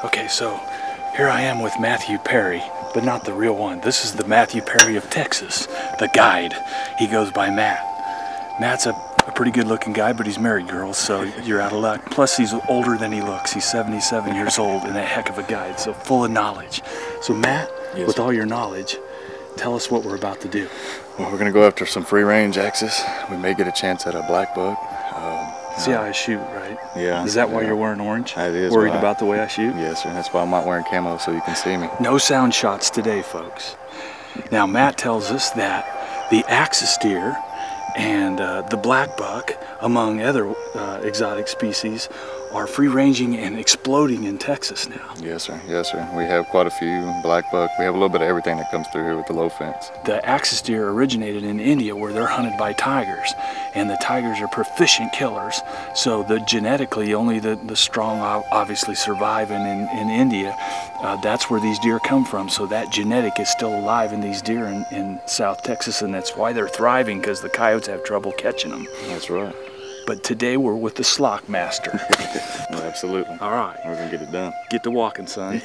Okay, so here I am with Matthew Perry, but not the real one. This is the Matthew Perry of Texas, the guide. He goes by Matt. Matt's a pretty good looking guy, but he's married, girls, so you're out of luck. Plus he's older than he looks. He's 77 years old and a heck of a guide, so full of knowledge. So Matt, yes, with all your knowledge, tell us what we're about to do. Well, we're gonna go after some free range axis. We may get a chance at a black buck. See how I shoot, right? Yeah. Is that why you're wearing orange? It is. Worried about the way I shoot? Yes, sir. That's why I'm not wearing camo, so you can see me. No sound shots today, folks. Now, Matt tells us that the axis deer and the black buck, among other exotic species, are free-ranging and exploding in Texas now. Yes, sir. Yes, sir. We have quite a few black buck. We have a little bit of everything that comes through here with the low fence. The axis deer originated in India, where they're hunted by tigers, and the tigers are proficient killers. So genetically, only the strong obviously survive, and in India, that's where these deer come from. So that genetic is still alive in these deer in South Texas, and that's why they're thriving, because the coyotes have trouble catching them. That's right. But today we're with the Slock Master. Well, absolutely. All right. We're gonna get it done. Get to walking, son.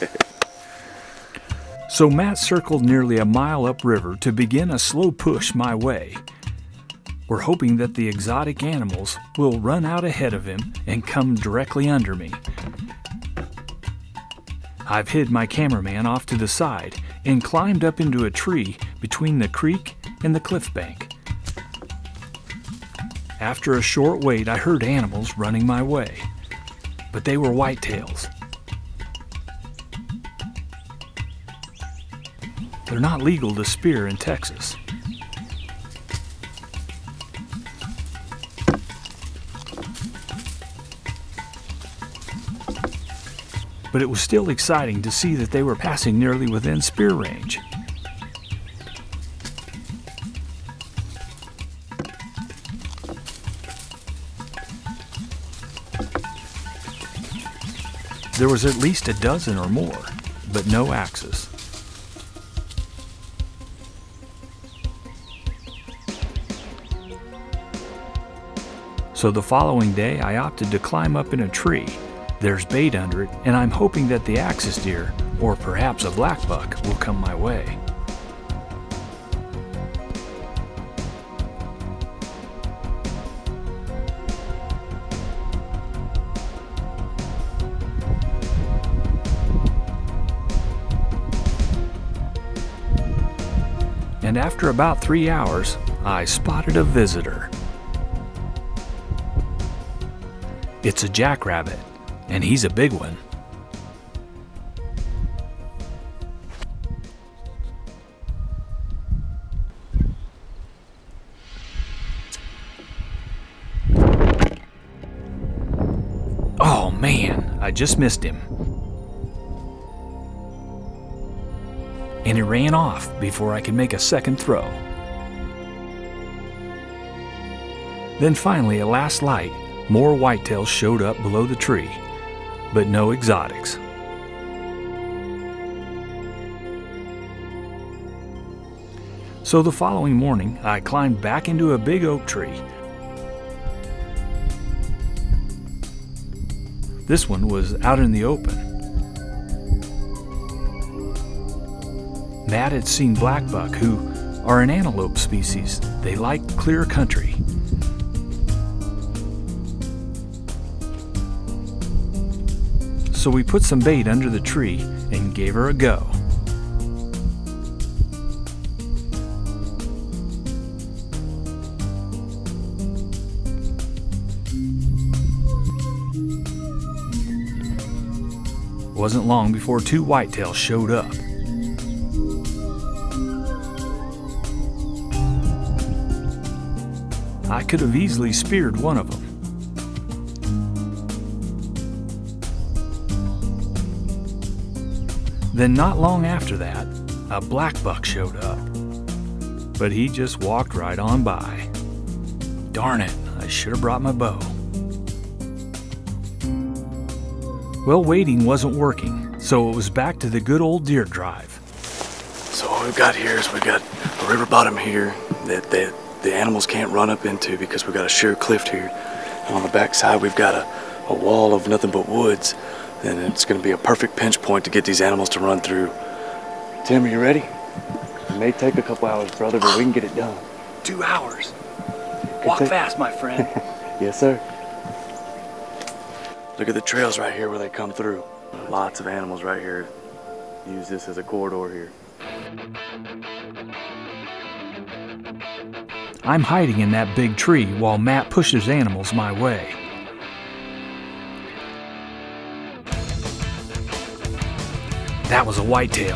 So Matt circled nearly a mile upriver to begin a slow push my way. We're hoping that the exotic animals will run out ahead of him and come directly under me. I've hid my cameraman off to the side and climbed up into a tree between the creek and the cliff bank. After a short wait, I heard animals running my way, but they were whitetails. They're not legal to spear in Texas. But it was still exciting to see that they were passing nearly within spear range. There was at least a dozen or more, but no axes. So the following day, I opted to climb up in a tree. There's bait under it, and I'm hoping that the axis deer, or perhaps a black buck, will come my way. And after about 3 hours, I spotted a visitor. It's a jackrabbit, and he's a big one. Oh man, I just missed him. And he ran off before I could make a second throw. Then finally, at last light, more whitetails showed up below the tree, but no exotics. So the following morning, I climbed back into a big oak tree. This one was out in the open. Matt had seen black buck, who are an antelope species. They like clear country. So we put some bait under the tree and gave her a go. Wasn't long before 2 whitetails showed up. I could have easily speared one of them. Then not long after that, a black buck showed up. But he just walked right on by. Darn it, I should have brought my bow. Well, waiting wasn't working, so it was back to the good old deer drive. So what we've got here is we've got a river bottom here that the animals can't run up into because we've got a sheer cliff here. And on the back side we've got a wall of nothing but woods then it's going to be a perfect pinch point to get these animals to run through. Tim, are you ready? It may take a couple hours, brother, but we can get it done. 2 hours. Walk fast, my friend. Yes, sir. Look at the trails right here where they come through. Lots of animals right here. Use this as a corridor here. I'm hiding in that big tree while Matt pushes animals my way. That was a whitetail.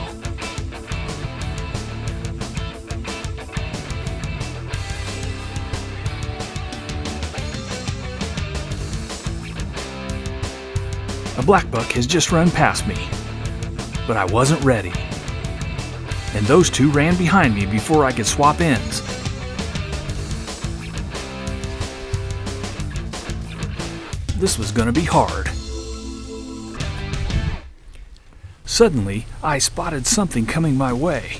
A black buck has just run past me, but I wasn't ready. And those two ran behind me before I could swap ends. This was gonna be hard. Suddenly, I spotted something coming my way.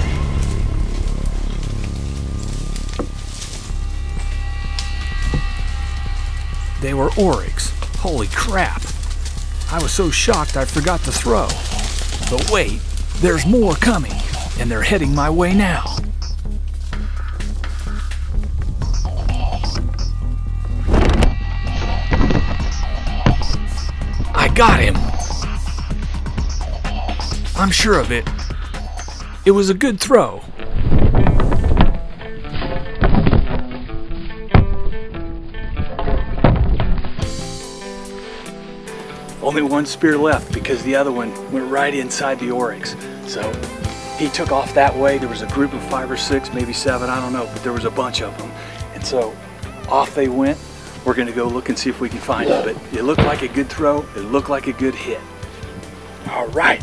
They were oryx. Holy crap! I was so shocked I forgot to throw. But wait, there's more coming, and they're heading my way now. I got him! I'm sure of it. It was a good throw. Only one spear left because the other one went right inside the oryx. So he took off that way. There was a group of 5 or 6, maybe 7, I don't know, but there was a bunch of them. And so off they went. We're gonna go look and see if we can find it. But it looked like a good throw. It looked like a good hit. All right.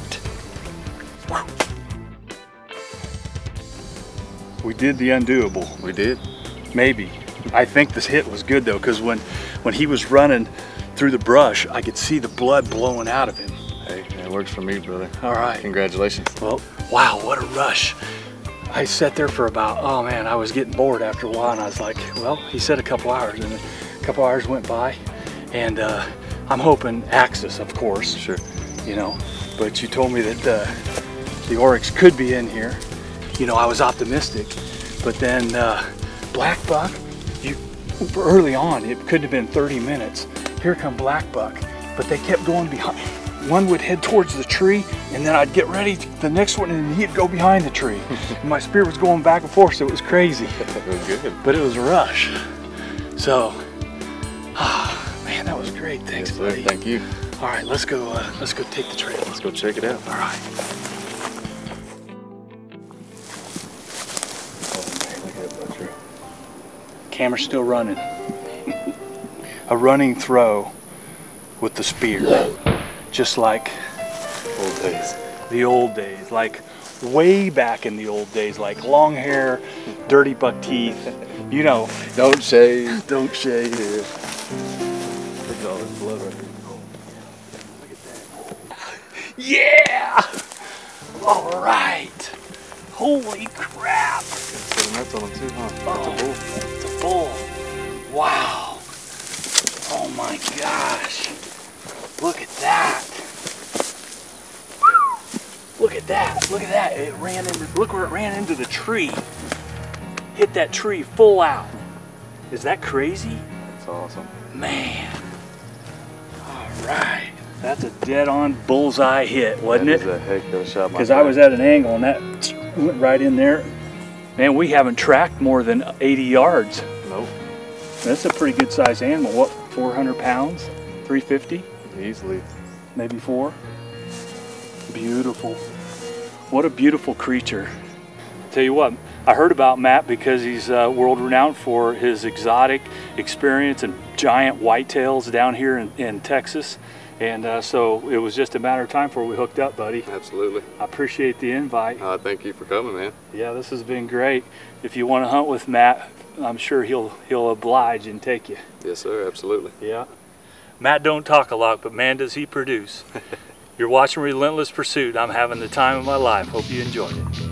We did the undoable. We did. Maybe. I think this hit was good though, because when he was running through the brush, I could see the blood blowing out of him. Hey, it works for me, brother. All right. Congratulations. Well, wow, what a rush. I sat there for about, oh man, I was getting bored after a while, and I was like, well, he said a couple hours, and a couple hours went by, and I'm hoping Axis, of course. Sure. You know, but you told me that the oryx could be in here. You know, I was optimistic, but then black buck, early on, it could have been 30 minutes. Here come black buck, but they kept going behind. One would head towards the tree, and then I'd get ready the next one, and he'd go behind the tree. And my spear was going back and forth, so it was crazy. It was good. But it was a rush. So, man, that was great. Thanks, yes, buddy. Sir. Thank you. All right, let's go take the trail. Let's go check it out. All right. Camera's still running. A running throw with the spear, just like Old days. the old days, like way back in the old days, like long hair, dirty buck teeth, you know. Don't shave. Don't shave. Look at all this blood right here. Look at that. Yeah! All right. Holy crap. Got nuts on them too, huh? Oh, That's a bull. it's a bull. Wow. Oh my gosh. Look at that. Look at that. Look at that. It ran into, look where it ran into the tree. Hit that tree full out. Is that crazy? That's awesome. Man. All right. That's a dead-on bullseye hit, wasn't it? That was a heck of a shot. Because I was at an angle and that went right in there. Man, we haven't tracked more than 80 yards. Nope. That's a pretty good sized animal. What, 400 pounds? 350? Easily. Maybe 4? Beautiful. What a beautiful creature. Tell you what, I heard about Matt because he's world renowned for his exotic experience and giant whitetails down here in Texas. And so it was just a matter of time before we hooked up, buddy. Absolutely. I appreciate the invite. Thank you for coming, man. Yeah, this has been great. If you want to hunt with Matt, I'm sure he'll oblige and take you. Yes, sir. Absolutely. Yeah. Matt don't talk a lot, but man, does he produce. You're watching Relentless Pursuit. I'm having the time of my life. Hope you enjoyed it.